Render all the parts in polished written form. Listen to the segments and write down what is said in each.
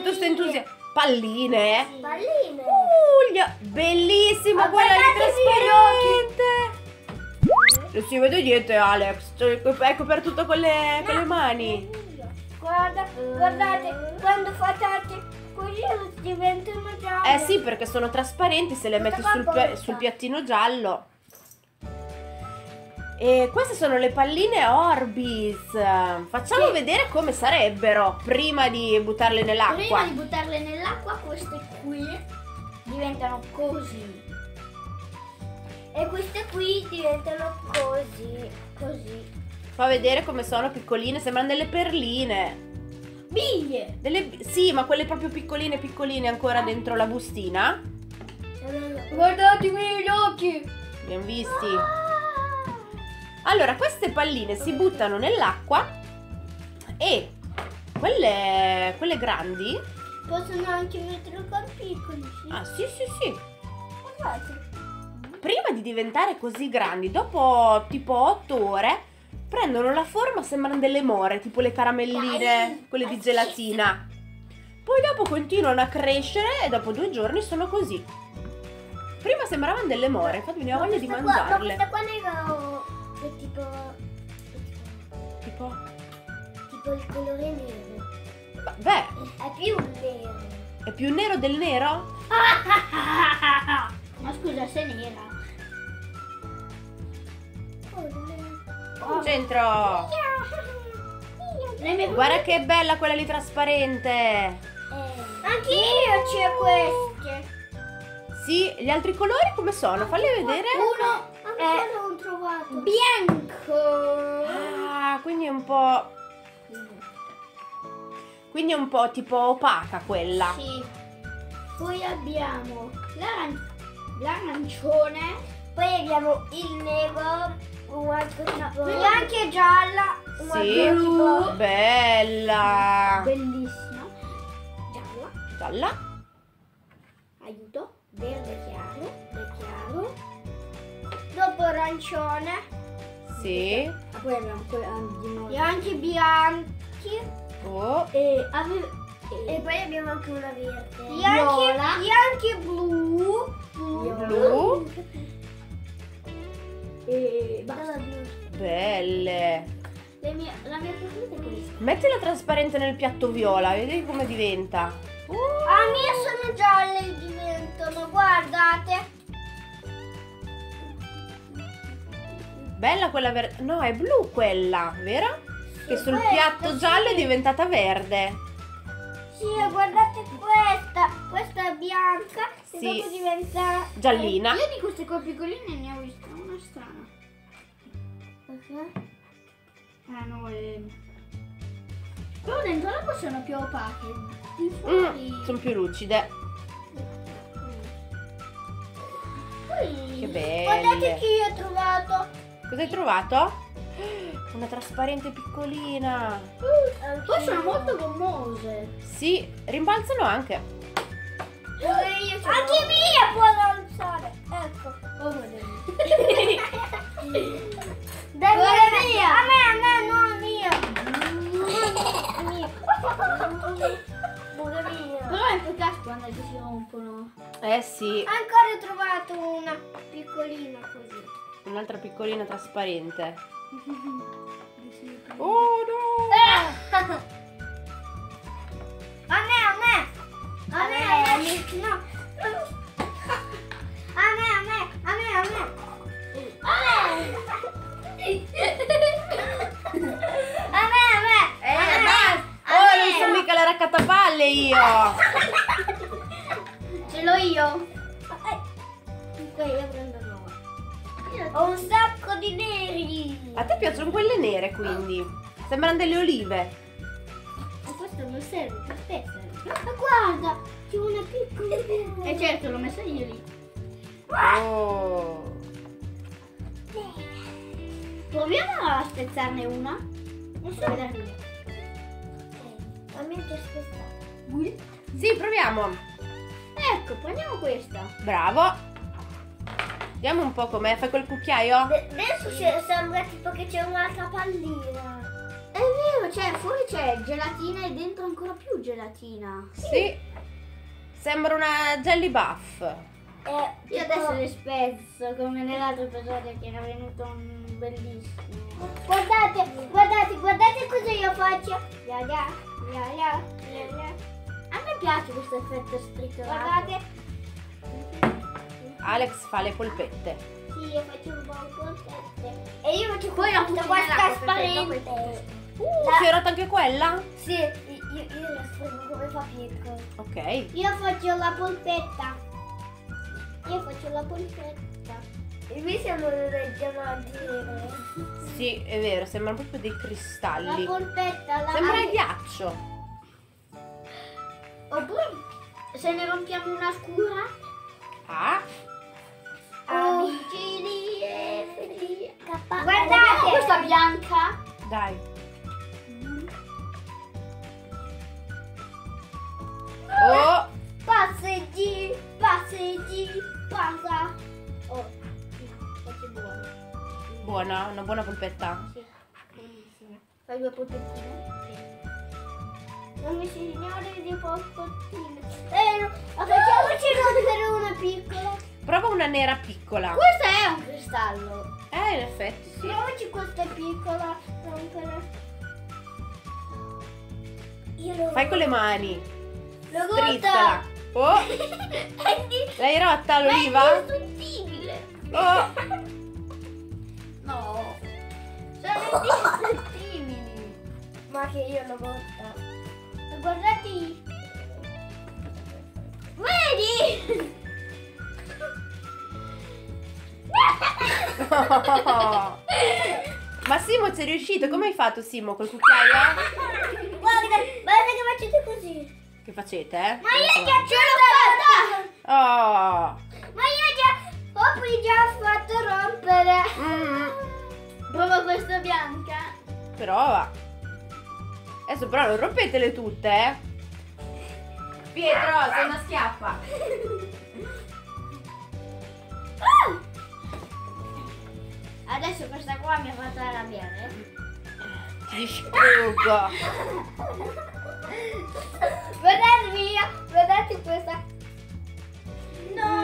tutto questo entusiasmo. Palline? Sì. Palline. Bellissimo, quella lì trasparente. Non si vede niente, Alex. È coperto con le mani. Guardate, quando fate così diventano gialle. Eh sì, perché sono trasparenti se le metti sul piattino giallo. E queste sono le palline Orbis. Facciamo vedere come sarebbero prima di buttarle nell'acqua. Prima di buttarle nell'acqua, queste qui diventano così. E queste qui diventano così. Fa vedere come sono piccoline, sembrano delle perline. Biglie! Sì, ma quelle proprio piccoline ancora dentro la bustina. Guardatemi gli occhi! Abbiamo visti. Allora, queste palline si buttano nell'acqua e quelle grandi. Possono anche mettere con piccoli, sì. Ah, sì. Guardate. Prima di diventare così grandi, dopo tipo 8 ore, prendono la forma, sembrano delle more, tipo le caramelline, quelle di gelatina. Poi dopo continuano a crescere e dopo 2 giorni sono così. Prima sembravano delle more, infatti mi veniva voglia di mangiarle. Questa qua nero è tipo il colore nero. Beh, È più nero. è più nero del nero? Ma scusa, se è nera. Centro! Guarda che bella quella lì trasparente! Anch'io c'è queste. Sì, gli altri colori come sono? Falli vedere. Uno è bianco. Ah, quindi è un po'... Quindi è un po' tipo opaca quella. Sì. Poi abbiamo l'arancione. Poi abbiamo il nero. E anche gialla. Sì, bella. Bellissima. Gialla. Aiuto. Verde chiaro. Dopo arancione. Sì. Poi abbiamo e anche bianchi. Oh. E poi abbiamo anche una verde. E anche blu. Blu. E basta. Belle. La mia preferita è questa. Mettila trasparente nel piatto viola, vedi come diventa. A mie sono gialle diventano, guardate. Bella quella verde. No, è blu quella, vero? Che sul questa, piatto giallo è diventata verde. Sì, guardate questa. Questa è bianca. Sì. E dopo diventa Giallina. Io di queste qua piccoline ne ho vista una strana. Perché? Ah no, però dentro l'acqua sono più opache. Di fuori. Sono più lucide. Poi, Che belle. guardate che io ho trovato. Cosa hai trovato? Una trasparente piccolina. Poi sono molto gommose. Sì, rimbalzano anche. Anche mia può alzare. Ecco. Dai, mia. A me, non mia. Però è un peccato quando si rompono. Eh sì, Ancora ho trovato una piccolina così. un'altra piccolina trasparente. Oh no! A me. No. A me. Oh, non sono mica la raccattapalle io! Ce l'ho io. Io prendo nuova. Ho un sacco di neri. A te piacciono quelle nere, quindi? Sembrano delle olive. Ma questo non serve per te. Ma guarda, c'è una piccola. E certo, l'ho messa io lì. Oh! Proviamo a spezzarne una. Non so vedere. A me piace spezzare. Sì, proviamo. Ecco, prendiamo questa. Bravo. Vediamo un po' com'è. Fai col cucchiaio? Adesso sembra tipo che c'è un'altra pallina. È vero, fuori c'è gelatina e dentro ancora più gelatina. Sì. Sembra una jelly buff. Io adesso le spezzo come nell'altro episodio che era venuto un bellissimo. Guardate cosa io faccio. A me piace questo effetto stritolato. Guardate. Alex fa le polpette. Sì, io faccio un po' di polpette. E io faccio questa trasparente. Si è rotta anche quella? Sì, io la sfreggo come fa Pietro. Ok. Io faccio la polpetta. E qui siamo dei diamanti. Sì, è vero, sembrano proprio dei La cristalli. polpetta, Sembra il ghiaccio. Oppure se ne rompiamo una scura. Ah, Amici e felici. Guardate questa bianca. dai. Oh, Passeggi, passa. Oh, è buono. buona, una buona polpetta. Sì, buonissimo. Fai due polpettine? Sì. Amici signori di polpettine. Facciamoci rompere una piccola. Prova una nera piccola. Questo è un cristallo. In effetti sì. Proviamoci questa piccola. Rompere. Fai con le mani. L'ho Strizzala. Oh, l'hai rotta l'oliva? Ma è indistruttibile. Oh, No. Sono indistruttibili. Ma che io l'ho rotta. Guardate. Vedi? Ma Simo ci è riuscito. Come hai fatto, Simo, col cucchiaio? Guarda che facete così. Che facete, Ma io già ce l'ho fatta. Oh. Ma io già ho fatto rompere. Prova questa bianca. Prova. Adesso però non rompetele tutte, eh. Pietro, sei una schiappa. Adesso questa qua mi ha fatto arrabbiare. Ti distruggo. Guardate questa. No.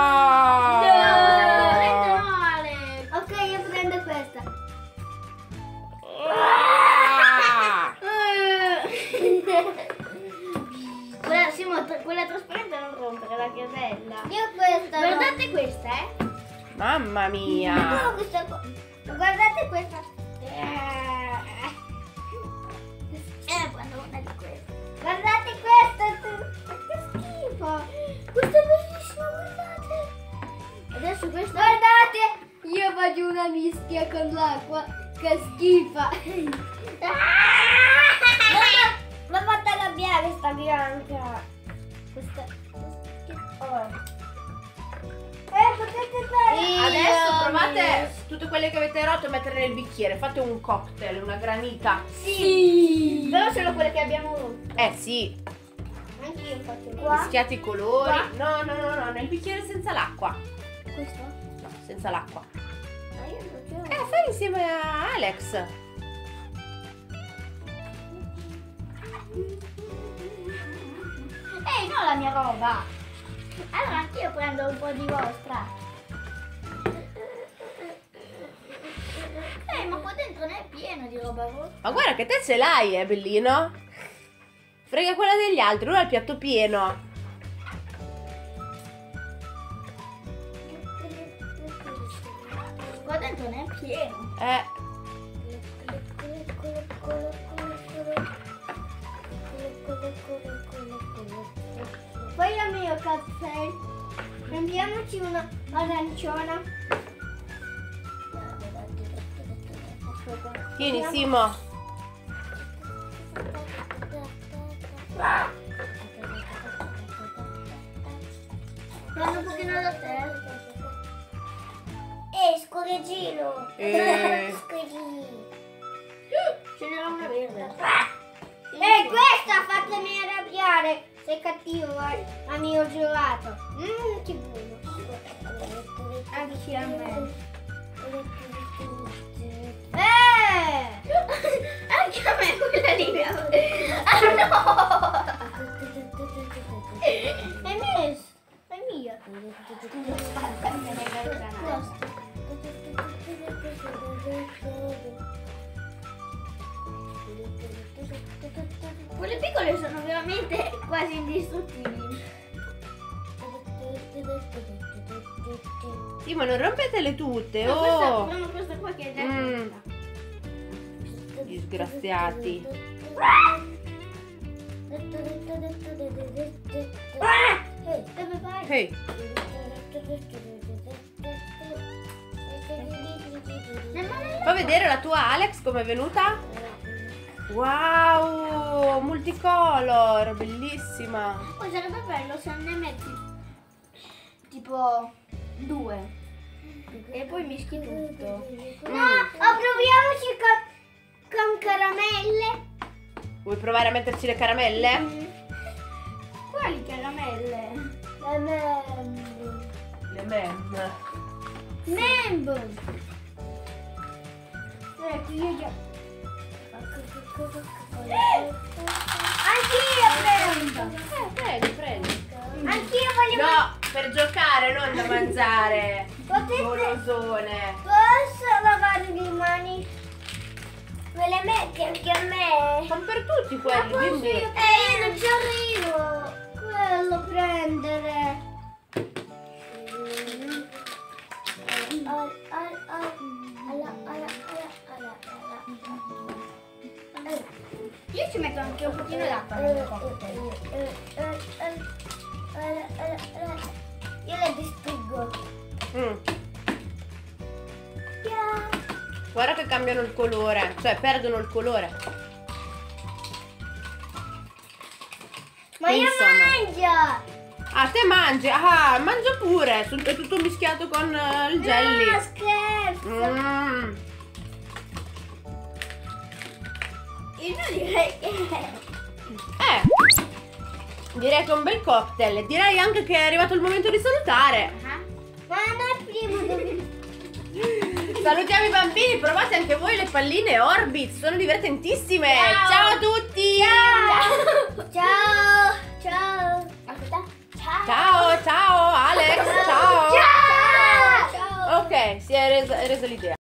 Male. Ok, io prendo questa. Ah. Quella trasparente non rompere, la che bella. Io questa. Guardate questa, Mamma mia. No, questa guardate questa. Quando una di queste. Guardate questa. Che schifo. Questa è bellissima, guardate. Adesso questa. Guardate. Io faccio una mischia con l'acqua. Che schifa. L'ho fatta arrabbiare sta bianca. Questa. Potete fare. Adesso provate tutte quelle che avete rotto a mettere nel bicchiere. Fate un cocktail, una granita. Sì. Però solo quelle che abbiamo rotto. Sì. Anche io faccio qua. Mischiate i colori. Qua? No, nel bicchiere senza l'acqua. Questo? No, senza l'acqua. Ma io non ce l'ho. Fai insieme a Alex. Ehi, no la mia roba. Allora anch'io prendo un po' di vostra. Ma qua dentro ne è pieno di roba vostra. Ma guarda che te ce l'hai, bellino. Frega quella degli altri, lui ha il piatto pieno. Qua dentro ne è pieno. Poi il mio caffè. Prendiamoci una aranciona. Tieni, Simo. Prendo un pochino da te. Scorreggino. Scorreggino. Ce n'era una verde. Questa fatemi arrabbiare. Sei cattivo, ma mi ho gelato. Che buono. Anche a me. Anche a me piccole sono veramente quasi indistruttibili. Sì, ma non rompetele tutte, No, oh! questa qua che è già Mm. Disgraziati. Dove vai? Ehi, fa vedere la tua Alex come è venuta? Wow, multicolor, bellissima. Poi sarebbe bello se ne metti tipo 2 e poi mischi tutto. No, proviamoci con caramelle. Vuoi provare a metterci le caramelle? Quali caramelle? Le mem. Nembo. Ecco, io già. Anch'io prendo. Prendi, prendi. Anch'io voglio. No, per giocare, non da mangiare. Potete. Golosone. Posso lavare le mani? Me le metti anche a me? Sono per tutti quelli, quindi. Io non ci arrivo. Quello prendere. Io ci metto anche un pochino d'acqua nel cocktail. Io le distruggo. Guarda che cambiano il colore, cioè perdono il colore. Ma io mangio! Ah, te mangi? Ah, mangia pure, è tutto mischiato con il jelly. No, scherzo! Io direi che... Direi che è un bel cocktail. Direi anche che è arrivato il momento di salutare. Ma noi prima dobbiamo... Salutiamo i bambini, provate anche voi le palline Orbit, sono divertentissime. Ciao. Ciao a tutti!